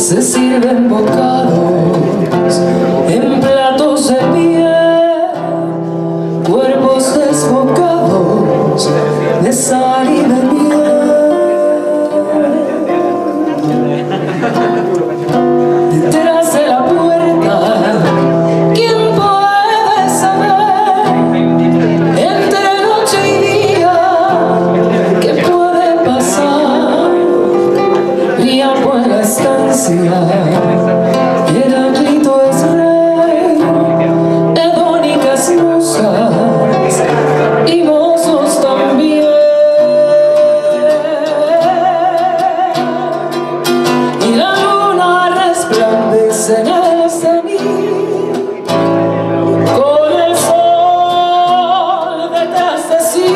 se sirven bocados en platos de piel, cuerpos desbocados de sal y de miel. Detrás de la puerta, ¿quién puede saber entre noche y día qué puede pasar? Priamo en la estancia, Heráclito es rey, hedónicas musas y mozos también. Y la luna resplandece en el cenit, con el sol detrás de sí,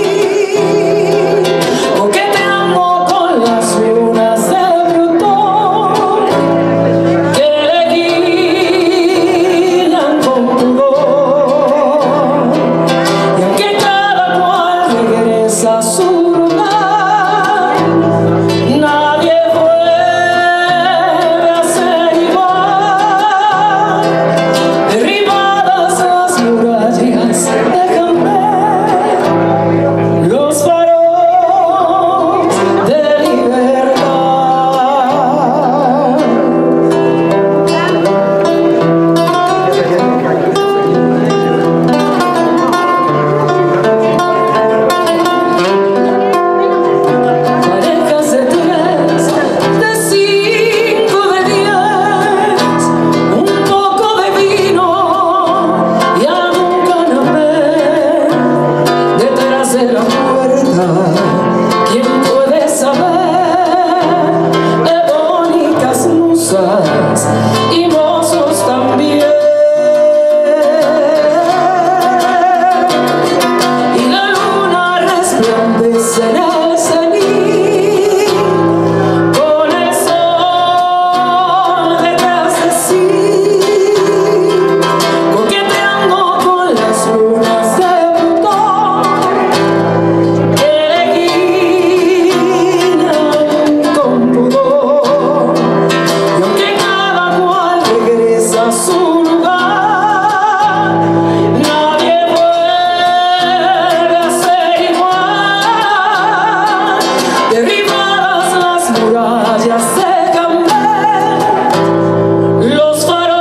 coqueteando con las lunas de Plutón, que le guían con pudor. Y aunque cada cual regresa a su lugar, nadie vuelve a ser igual. Derribadas las murallas, dejan ver los faros de libertad. Parejas de 3, de 5, de 10, un poco de vino y algún canapé. Detrás de la puerta, ¿quién puede saber? Hedónicas musas y mozos también. Y la luna resplandece en el cenit, con el sol detrás de sí, coqueteando con las lunas de Plutón, que le guían con pudor. Y aunque cada cual regresa a su lugar, nadie vuelve a ser igual. Derribadas las murallas, dejan ver los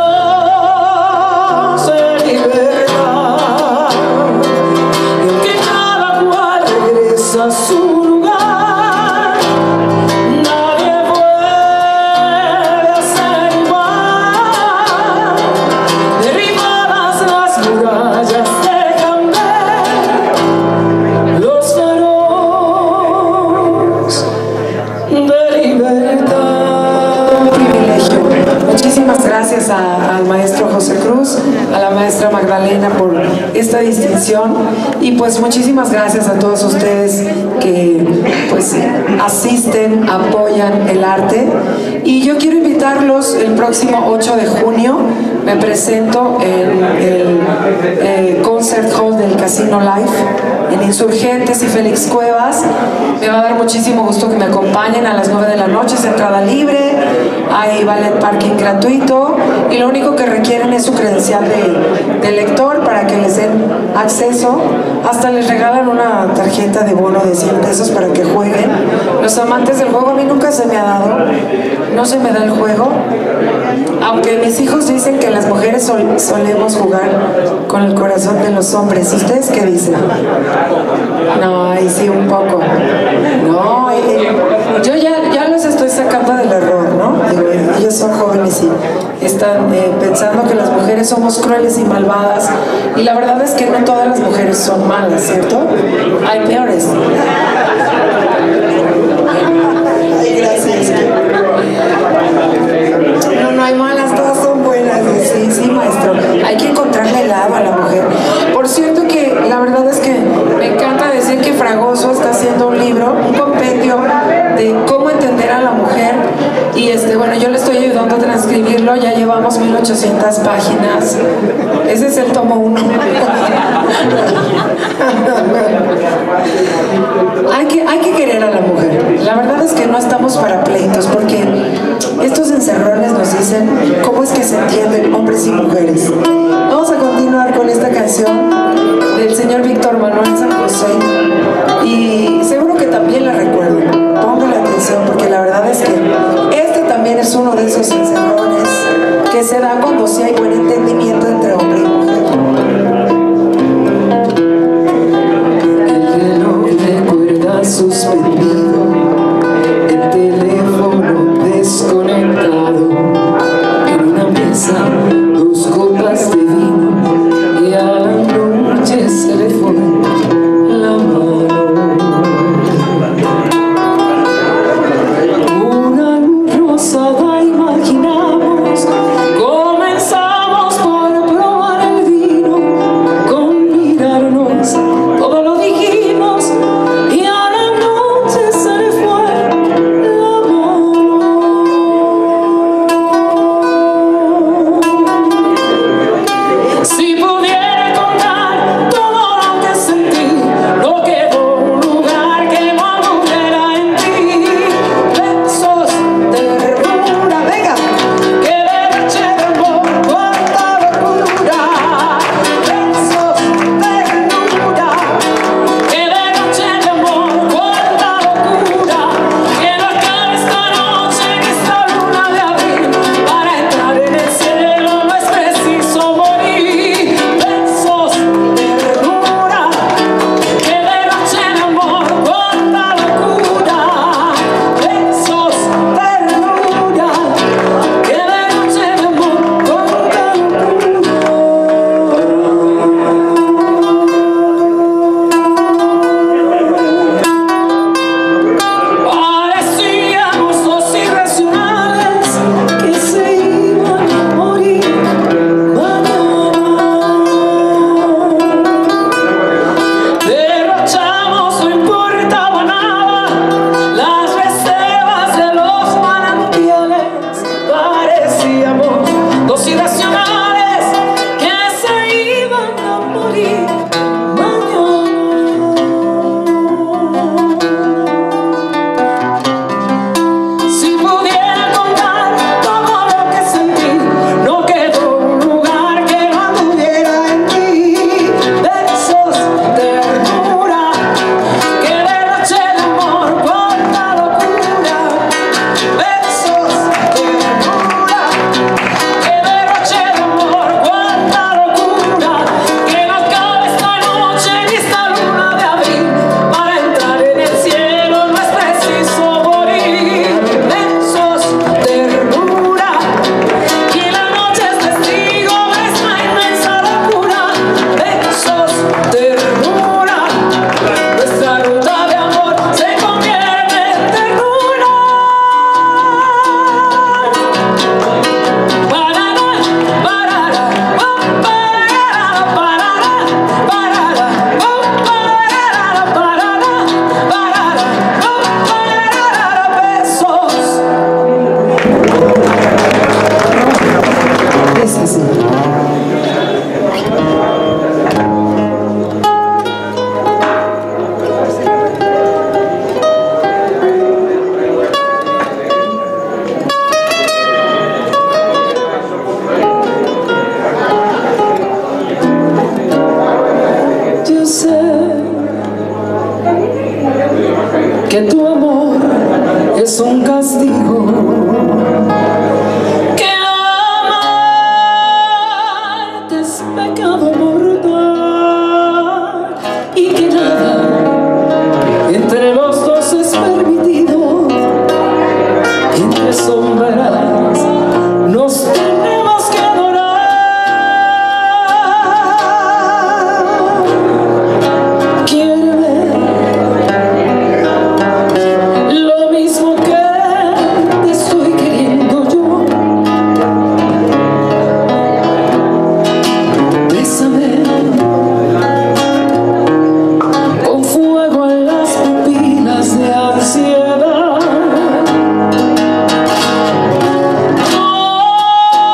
faros de libertad. Y aunque cada cual regresa a su lugar, nadie vuelve a ser igual. Derribadas las murallas, dejan ver los faros de libertad. Un privilegio. Muchísimas gracias al maestro José Cruz, a la maestra Magdalena por esta distinción, y pues muchísimas gracias a todos ustedes que pues asisten, apoyan el arte. Y yo quiero invitarlos el próximo 8 de junio, me presento en el Concert Hall del Casino Live en Insurgentes y Félix Cuevas. Me va a dar muchísimo gusto que me acompañen a las 9 de la noche, es entrada libre, hay ballet parking gratuito y lo único que requieren es su credencial de lector para que les den acceso. Hasta les regalan una tarjeta de bono de 100 pesos para que jueguen. Los amantes del juego, a mí nunca se me ha dado, no se me da el juego, aunque mis hijos dicen que las mujeres solemos jugar con el corazón de los hombres. ¿Ustedes qué dicen? No, ahí sí un poco. No, yo ya los estoy sacando del error, ¿no? Digo, ellos son jóvenes y están pensando que las mujeres somos crueles y malvadas, y la verdad es que no todas las mujeres son malas, ¿cierto? Hay peores. Ay, gracias. No hay malas, todas son buenas. Sí, sí, maestro. Hay que encontrarle el lado a la mujer. Por cierto que la verdad es que me encanta decir que Fragoso está haciendo un libro, un compendio de cómo entender a la mujer, y bueno, yo le estoy ayudando a transcribirlo. Ya llevamos 1800 páginas. Ese es el tomo 1. Hay que querer a la mujer. La verdad es que no estamos para pleitos, porque Estos encerrones nos dicen cómo es que se entienden hombres y mujeres. Vamos a continuar con esta canción del señor Víctor Manuel San José y seguro que también la recuerdan. Póngale atención porque la verdad es que este también es uno de esos encerrones que se da cuando sí hay buen entendimiento entre hombre y mujer. El reloj recuerda suspendido, el teléfono desconectado, en una mesa 2 copas de vino y a la noche se le fue la mano. Una luz rosada imaginamos, comenzamos por probar el vino, con mirarnos todo lo dijimos y a la noche se le fue la mano. Si pudiera contar todo lo que sentí, no quedó un lugar que no anduviera en ti. Besos, ternura, venga, que derroche de amor, cuánta locura. Besos, ternura, que derroche de amor, cuánta locura. Que no acabe esta noche en esta luna de abril. Para entrar en el cielo no es preciso morir. Besos, ternura, que derroche de amor, cuánta locura. Besos, ternura, que derroche de amor, cuánta locura. Parecíamos 2 irracionales que se iban a morir mañana. Derrochamos, no importaba nada, las reservas de los manantiales. Parecíamos 2 irracionales que se iban a morir mañana. Si pudiera contar todo lo que sentí, no quedó un lugar que no anduviera en ti. Besos, ternura, que derroche de amor, cuánta locura. Besos, ternura, que derroche de amor, cuánta locura. Que no acabe esta noche ni esta luna de abril. Para entrar en el cielo no es preciso morir. Besos, ternura, y la noche es testigo de esta inmensa locura. Besos, ternura, nuestra ruta de amor se convierte en ternura. Parará, parará, oh, parará, parará, parará, oh, parará, parará, parará, oh, parará, besos. Es así. Yo sé que tu amor es un castigo, que amarte es pecado mortal y que nada entre los dos es permitido. Entre sombras nos tenemos que adorar. Quiéreme lo mismo que te estoy queriendo yo. Bésame con fuego en las pupilas de ansiedad. No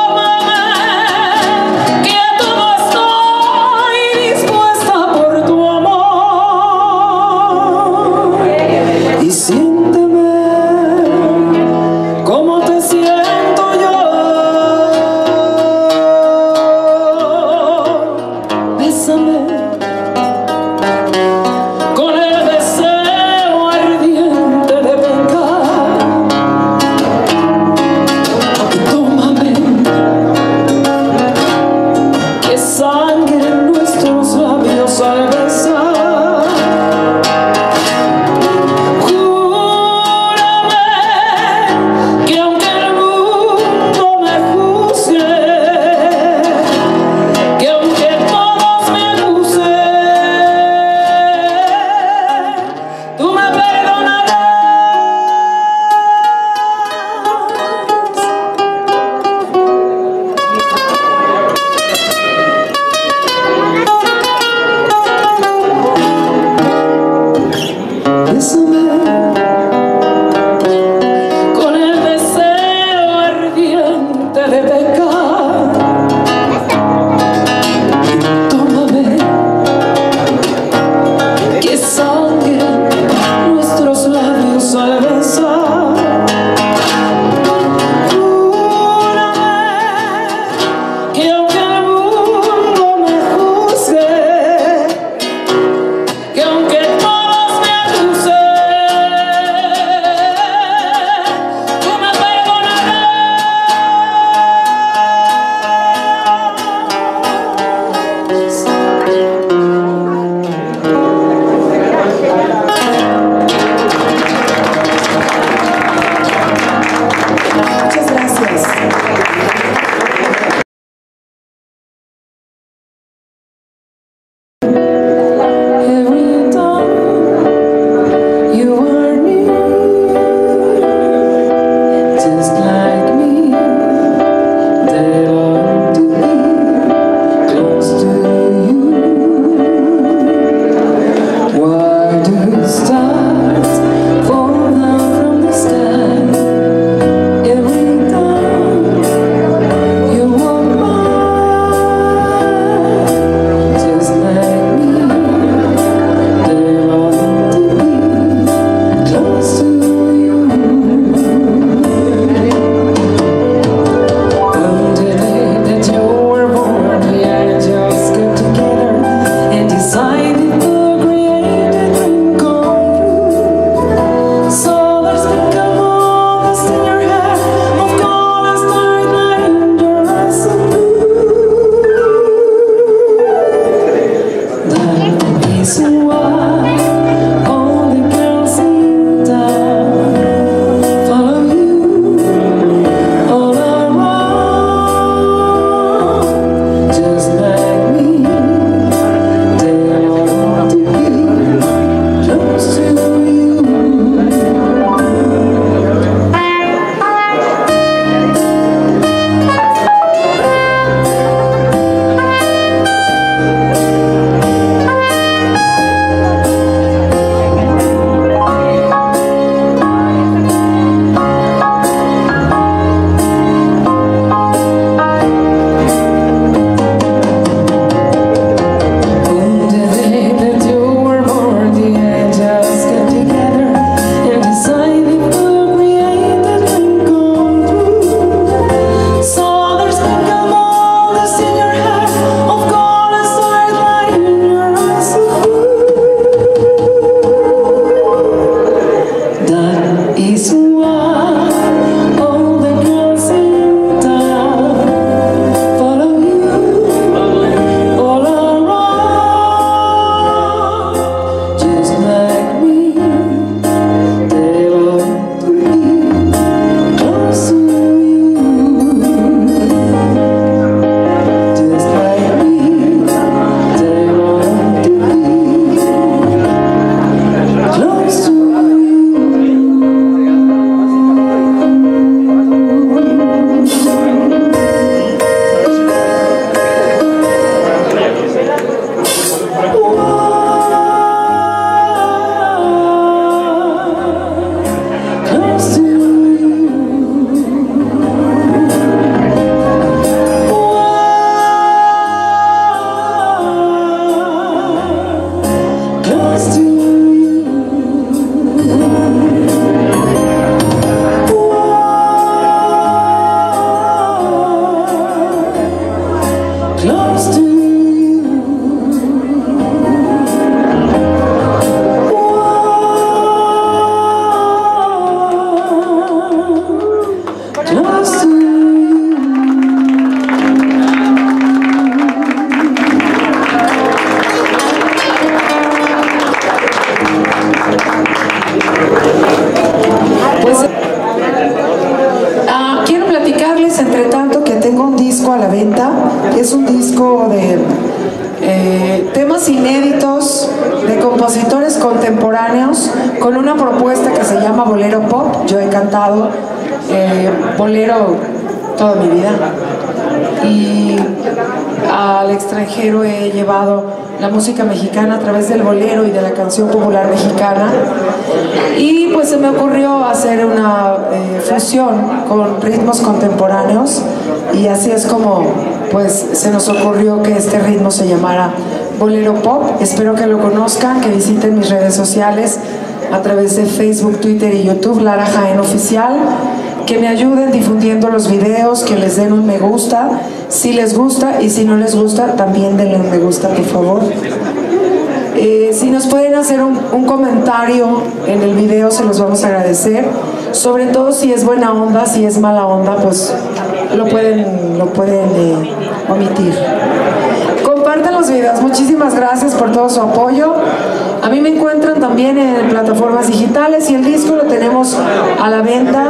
decirles entre tanto que tengo un disco a la venta. Es un disco de temas inéditos de compositores contemporáneos con una propuesta que se llama Bolero Pop. Yo he cantado bolero toda mi vida y al extranjero he llevado la música mexicana a través del bolero y de la canción popular mexicana, y pues se me ocurrió hacer una fusión con ritmos contemporáneos, y así es como pues se nos ocurrió que este ritmo se llamara Bolero Pop. Espero que lo conozcan, que visiten mis redes sociales a través de Facebook, Twitter y YouTube, Lara Jaén Oficial, que me ayuden difundiendo los videos, que les den un me gusta si les gusta, y si no les gusta también denle un me gusta, por favor. Si nos pueden hacer un comentario en el video, se los vamos a agradecer, sobre todo si es buena onda. Si es mala onda, pues lo pueden omitir. Compartan los videos. Muchísimas gracias por todo su apoyo. A mí me encuentran también en plataformas digitales, y el disco lo tenemos a la venta.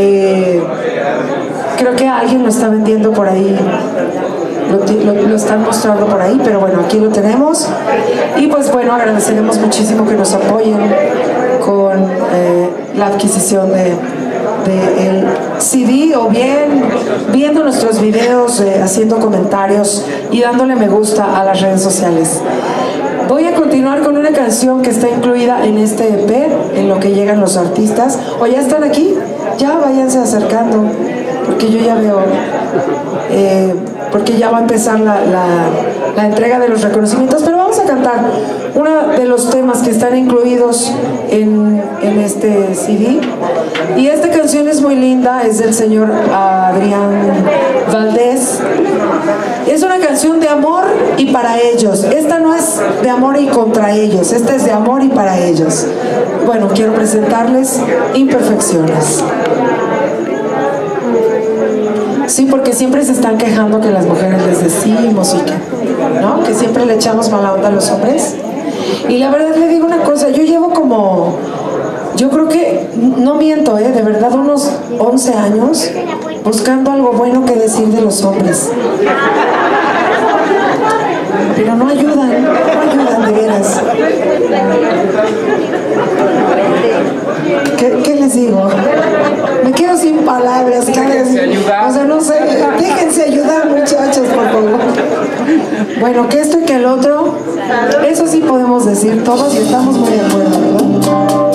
Creo que alguien lo está vendiendo por ahí, lo están mostrando por ahí, pero bueno, aquí lo tenemos. Y pues bueno, agradeceremos muchísimo que nos apoyen con la adquisición del CD, o bien viendo nuestros videos, haciendo comentarios y dándole me gusta a las redes sociales. Voy a continuar con una canción que está incluida en este EP, en lo que llegan los artistas. ¿O ya están aquí? Ya váyanse acercando, porque yo ya veo, porque ya va a empezar la entrega de los reconocimientos. Pero vamos a cantar uno de los temas que están incluidos en este CD. Y esta canción es muy linda, es del señor Adrián Valdés. Es una canción de amor y para ellos. Esta no es de amor y contra ellos, esta es de amor y para ellos. Bueno, quiero presentarles Imperfecciones. Sí, porque siempre se están quejando que las mujeres les decimos y que siempre le echamos mala onda a los hombres. Y la verdad le digo una cosa, yo llevo como, yo creo que, no miento, de verdad, unos 11 años buscando algo bueno que decir de los hombres. Pero no ayudan de veras. ¿Qué les digo? Me quedo sin palabras. O sea, no sé, déjense ayudar, muchachos, por favor. Bueno, que esto y que el otro, eso sí podemos decir todos y estamos muy de acuerdo, ¿verdad?